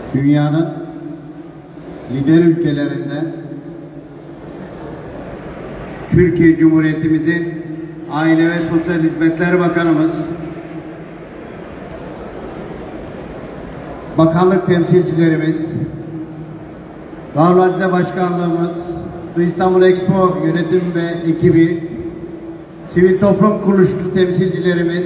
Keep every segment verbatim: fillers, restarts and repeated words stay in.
dünyanın lider ülkelerinden Türkiye Cumhuriyetimizin Aile ve Sosyal Hizmetler Bakanımız, bakanlık temsilcilerimiz, Darülhacize Başkanlığımız, İstanbul Expo yönetim ve ekibi, sivil toplum kuruluşu temsilcilerimiz,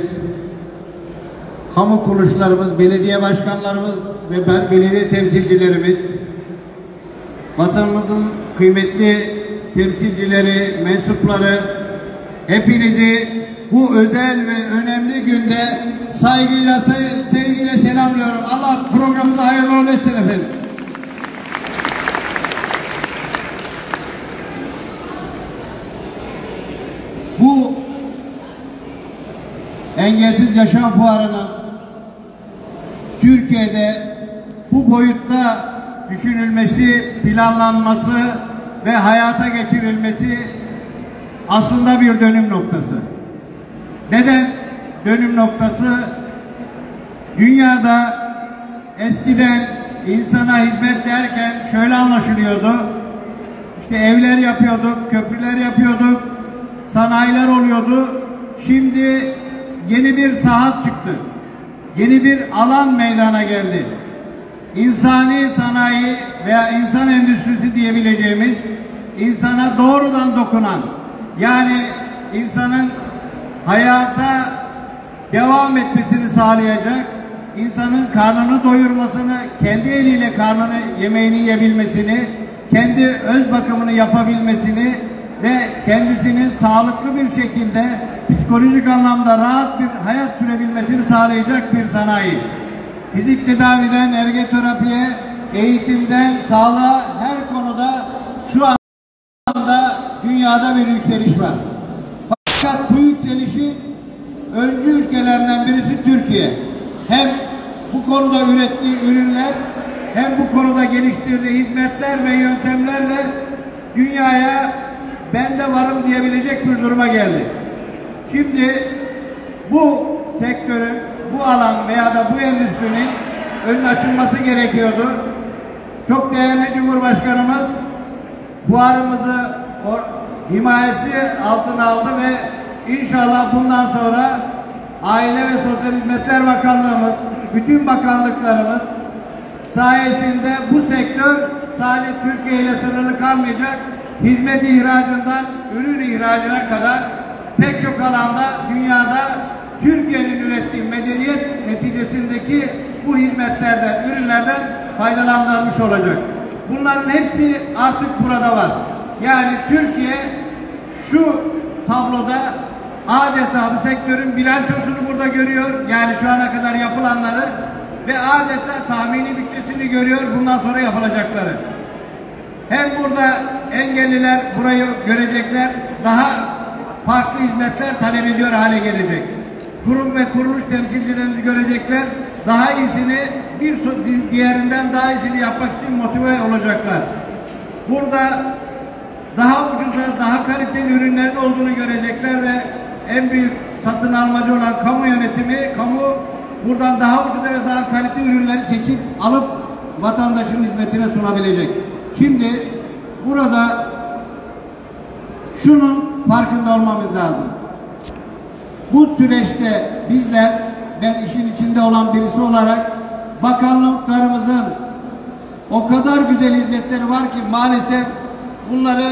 kamu kuruluşlarımız, belediye başkanlarımız ve ben belediye temsilcilerimiz, basınımızın kıymetli temsilcileri, mensupları, hepinizi bu özel ve önemli günde saygıyla, sevgiyle selamlıyorum. Allah programımıza hayırlı olsun efendim. Bu Engelsiz Yaşam Fuarı'nın Türkiye'de bu boyutta düşünülmesi, planlanması ve hayata geçirilmesi aslında bir dönüm noktası. Neden dönüm noktası? Dünyada eskiden insana hizmet derken şöyle anlaşılıyordu. İşte evler yapıyorduk, köprüler yapıyorduk, sanayiler oluyordu. Şimdi yeni bir saha çıktı. Yeni bir alan meydana geldi. İnsani sanayi veya insan endüstrisi diyebileceğimiz, insana doğrudan dokunan, yani insanın hayata devam etmesini sağlayacak, insanın karnını doyurmasını, kendi eliyle karnını, yemeğini yiyebilmesini, kendi öz bakımını yapabilmesini ve kendisinin sağlıklı bir şekilde psikolojik anlamda rahat bir hayat sürebilmesini sağlayacak bir sanayi. Fizik tedaviden ergoterapiye, eğitimden sağlığa, her konuda şu anda dünyada bir yükseliş var. Fakat bu yükselişin öncü ülkelerinden birisi Türkiye. Hem bu konuda ürettiği ürünler, hem bu konuda geliştirdiği hizmetler ve yöntemlerle dünyaya ben de varım diyebilecek bir duruma geldi. Şimdi bu sektörün, bu alan veya da bu endüstrinin önün açılması gerekiyordu. Çok değerli Cumhurbaşkanımız fuarımızı himayesi altına aldı ve inşallah bundan sonra Aile ve Sosyal Hizmetler Bakanlığımız, bütün bakanlıklarımız sayesinde bu sektör sadece Türkiye ile sınırlı kalmayacak, hizmet ihracından ürün ihracına kadar pek çok alanda dünyada Türkiye'nin ürettiği medeniyet neticesindeki bu hizmetlerden, ürünlerden faydalandırmış olacak. Bunların hepsi artık burada var. Yani Türkiye şu tabloda adeta bu sektörün bilançosunu burada görüyor. Yani şu ana kadar yapılanları ve adeta tahmini bütçesini görüyor. Bundan sonra yapılacakları. Hem burada engelliler burayı görecekler, daha farklı hizmetler talep ediyor hale gelecek. Kurum ve kuruluş temsilcilerini görecekler, daha iyisini, bir diğerinden daha iyisini yapmak için motive olacaklar. Burada daha ucuza, daha kaliteli ürünlerin olduğunu görecekler ve en büyük satın almacı olan kamu yönetimi, kamu buradan daha ucuza ve daha kaliteli ürünleri seçip alıp vatandaşın hizmetine sunabilecek. Şimdi burada şunun farkında olmamız lazım. Bu süreçte bizler, ben işin içinde olan birisi olarak bakanlıklarımızın o kadar güzel hizmetleri var ki maalesef bunları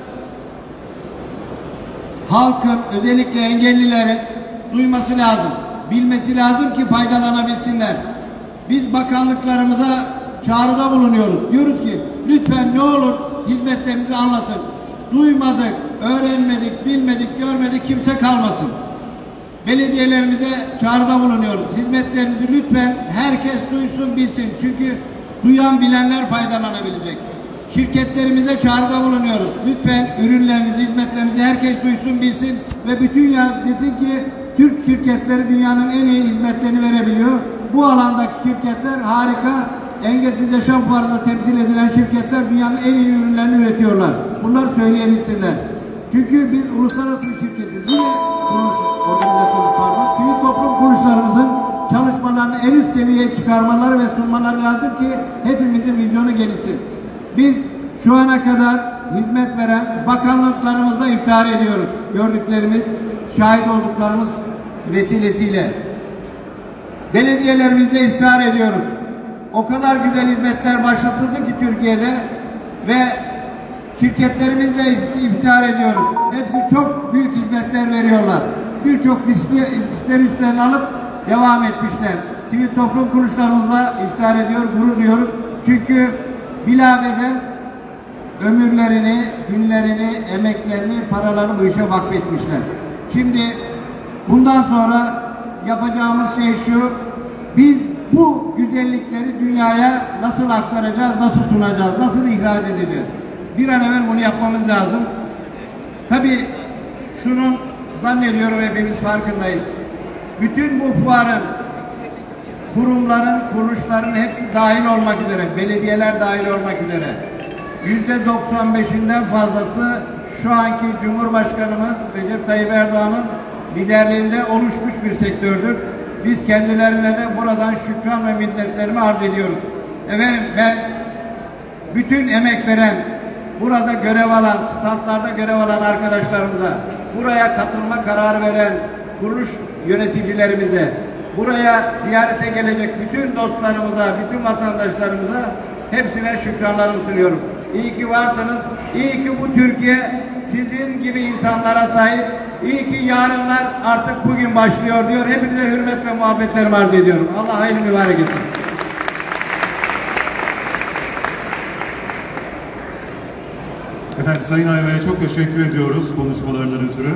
halkın, özellikle engellilerin duyması lazım, bilmesi lazım ki faydalanabilsinler. Biz bakanlıklarımıza çağrıda bulunuyoruz. Diyoruz ki lütfen ne olur hizmetlerinizi anlatın. Duymadık, öğrenmedik, bilmedik, görmedik kimse kalmasın. Belediyelerimize çağrıda bulunuyoruz. Hizmetlerinizi lütfen herkes duysun, bilsin. Çünkü duyan bilenler faydalanabilecek. Şirketlerimize çağrıda bulunuyoruz. Lütfen ürünlerinizi, hizmetlerinizi herkes duysun, bilsin ve bütün dünya desin ki Türk şirketleri dünyanın en iyi hizmetlerini verebiliyor. Bu alandaki şirketler harika. Engelsiz Yaşam Fuarı'nda temsil edilen şirketler dünyanın en iyi ürünlerini üretiyorlar. Bunları söyleyebilsinler. Çünkü biz uluslararası bir şirketiz. Niye kuruluş organizasyonu pardon, sivil toplum kuruluşlarımızın çalışmalarını en üst seviyeye çıkarmaları ve sunmaları lazım ki hepimizin vizyonu gelişsin. Biz şu ana kadar hizmet veren bakanlıklarımızla iftihar ediyoruz. Gördüklerimiz, şahit olduklarımız vesilesiyle. Belediyelerimizle iftihar ediyoruz. O kadar güzel hizmetler başlatıldı ki Türkiye'de ve şirketlerimizle iftihar ediyoruz. Hepsi çok büyük hizmetler veriyorlar. Birçok riskler üstlerine alıp devam etmişler. Sivil toplum kuruluşlarımızla iftihar ediyor, gurur duyuyoruz. Çünkü bilabeden ömürlerini, günlerini, emeklerini, paralarını bu işe vakfetmişler. Şimdi bundan sonra yapacağımız şey şu, biz bu güzellikleri dünyaya nasıl aktaracağız, nasıl sunacağız, nasıl ihraç edeceğiz? Bir an evvel bunu yapmamız lazım. Tabii şunun zannediyorum hepimiz farkındayız. Bütün bu fuarın, kurumların, kuruluşların hepsi dahil olmak üzere, belediyeler dahil olmak üzere yüzde doksan beşinden fazlası şu anki Cumhurbaşkanımız Recep Tayyip Erdoğan'ın liderliğinde oluşmuş bir sektördür. Biz kendilerine de buradan şükran ve minnetlerimi arz ediyoruz. Efendim ben bütün emek veren, burada görev alan, standlarda görev alan arkadaşlarımıza, buraya katılma kararı veren kuruluş yöneticilerimize, buraya ziyarete gelecek bütün dostlarımıza, bütün vatandaşlarımıza hepsine şükranlarımı sunuyorum. İyi ki varsınız. İyi ki bu Türkiye sizin gibi insanlara sahip. İyi ki yarınlar artık bugün başlıyor diyor. Hepinize hürmet ve muhabbetlerimi arz ediyorum. Allah hayırlı mübarek etsin. Efendim Sayın Ayva'ya çok teşekkür ediyoruz konuşmalarından ötürü.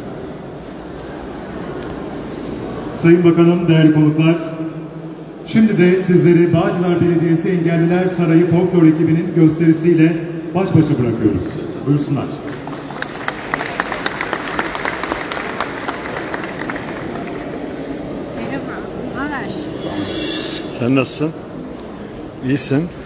Sayın Bakanım, değerli konuklar, şimdi de sizleri Bağcılar Belediyesi Engelliler Sarayı Folklor ekibinin gösterisiyle baş başa bırakıyoruz. Buyursunlar. Sen nasılsın? İyisin.